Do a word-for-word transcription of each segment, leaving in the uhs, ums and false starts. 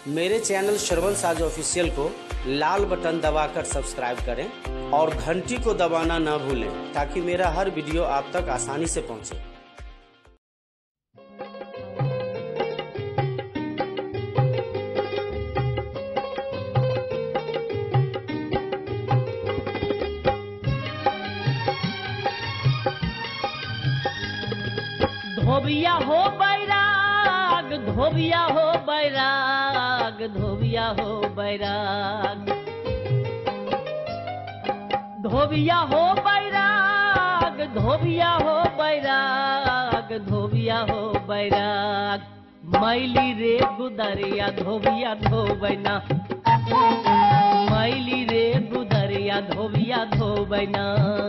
मेरे चैनल श्रवण साज ऑफिशियल को लाल बटन दबाकर सब्सक्राइब करें और घंटी को दबाना न भूलें ताकि मेरा हर वीडियो आप तक आसानी से पहुंचे। धोबिया हो बैराग, धोबिया हो बैराग, धोबिया हो बैराग, धोबिया हो बैराग, धोबिया हो बैराग, धोबिया हो बैराग। मैली रे गुदरिया धोबिया धोबैना, मैली रे गुदरिया धोबिया धोबैना,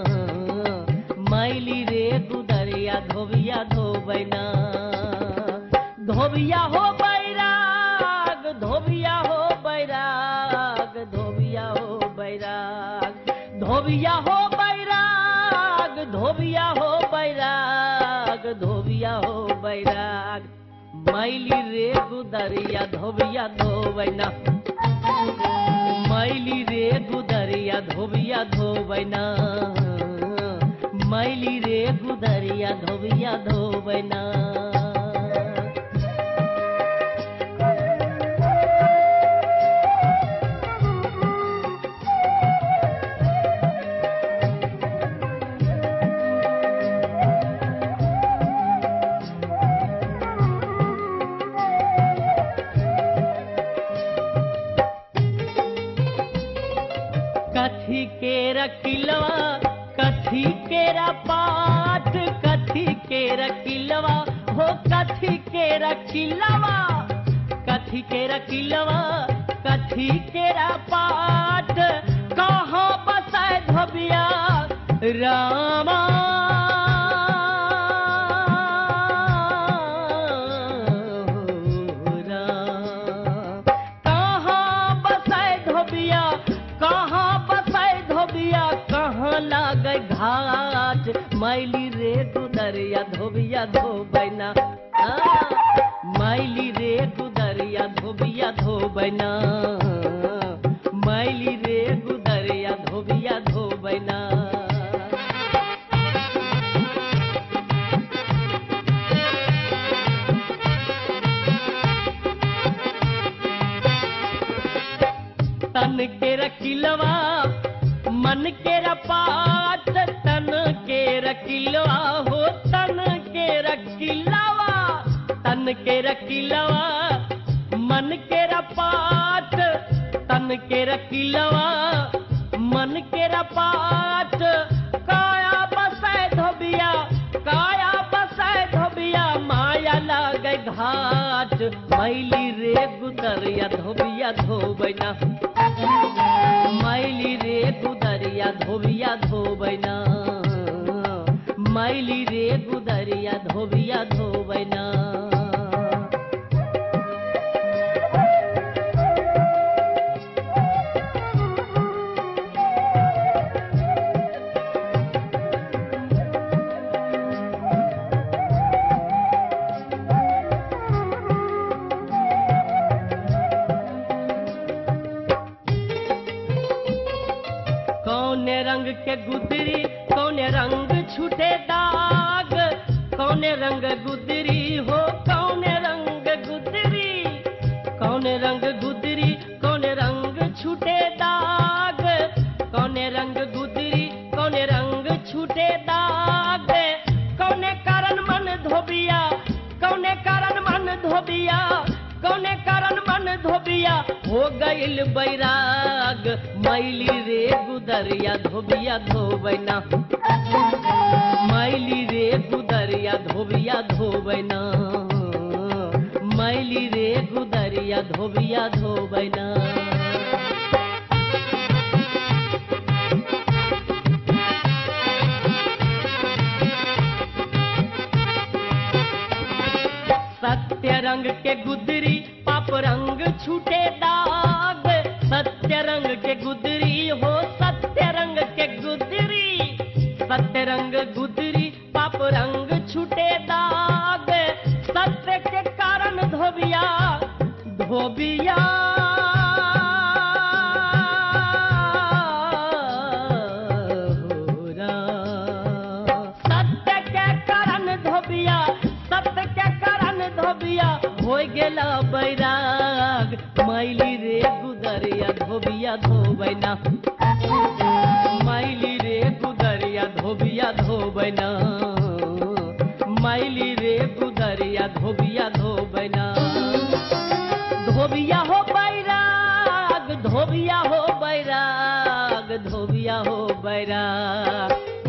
मैली रे गुदरिया धोबिया धोबैना। धोबिया हो बैराग, धोबिया हो बैराग, धोबिया हो बैराग, धोबिया हो बैराग, धोबिया हो बैराग, धोबिया हो बैराग। मैली रे गुदरिया धोबिया धोबैना, मैली रे गुदरिया धोबिया धोबैना, मैली रे गुदरिया धोबिया धोबैना। कथी के रखिलवा, कथी केरा पाठ, कथी के रखिलवा हो, कथी के रखिलवा, कथी के रखिलवा, कथी केरा पाठ। कहाँ बसाए धोबिया रामा, कहाँ बसाए धोबिया, कहाँ बसाए धोबिया, कहाँ लागे घाट। मैली रे गुदरिया धोबिया धोबैना, मैली रे गुदरिया धोबिया धोबैना, मैली रे गुदरिया धोबिया धोबैना। तन के रखिलवा मन के रपाट, तन के रखिलवा हो, तन के रखिलवा, तन के रखिलवा मन के रपाट, तन के रखिलवा मन के रपाट। काया बसाए धोबिया, काया बसाए धोबिया, माया लागे घाट। मैली रे गुदरिया धोबिया धोबैना, मैली रे गुदरिया धोबिया धोबैना, मैली रे गुदरिया धोबिया धोबैना। कौने रंग के गुदरी, कौने रंग छूटे दाग, कौने रंग गुदरी हो, कौने रंग गुदरी, कौने रंग गुदरी, कौने रंग छूटे दाग, कौने रंग गुदरी, कौने रंग छूटे दाग। कौने कारण मन धोबिया, कौने कारण मन धोबिया, कौने कारण मन धोबिया हो गइल बैराग। मैली रे गुदरिया धोबिया धोबैना, मैली रे गुदरिया धोबिया धोबैना, मैली रे गुदरिया धोबिया धोबैना। सत्य रंग के गुदरी पाप रंग छूटे दाग, सत्य रंग के गुदरी हो, सत्य रंग के गुदरी, सत्य रंग गुदरी पाप रंग छूटे दाग। सत्य के कारण धोबिया धोबिया सत्य के कारण धोबिया सत्य के कारण धोबिया हो गेला बैराग मैली रे गुदरिया धोबिया धोबैना मैली रे गुदरिया धोबिया धोबैना मैली रे गुदरिया धोबिया धोबैना धोबिया हो बैराग धोबिया हो बैराग धोबिया हो बैराग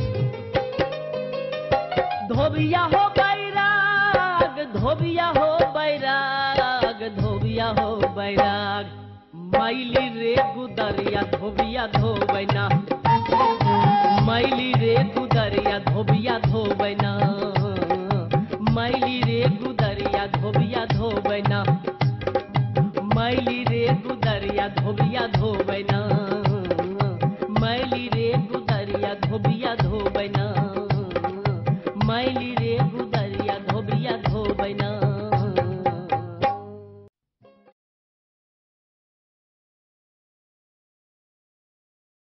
धोबिया हो बैराग धोबिया हो बैराग धोबिया हो बैराग मैली रे गुदरिया धोबिया धोबैना मैली रे गुदरिया धोबिया धोबैना मैली रे गुदरिया धोबिया धोबैना मैली रे गुदरिया धोबिया धोबैना मैली रे गुदरिया धोबिया धोबैना मैली रे गुदरिया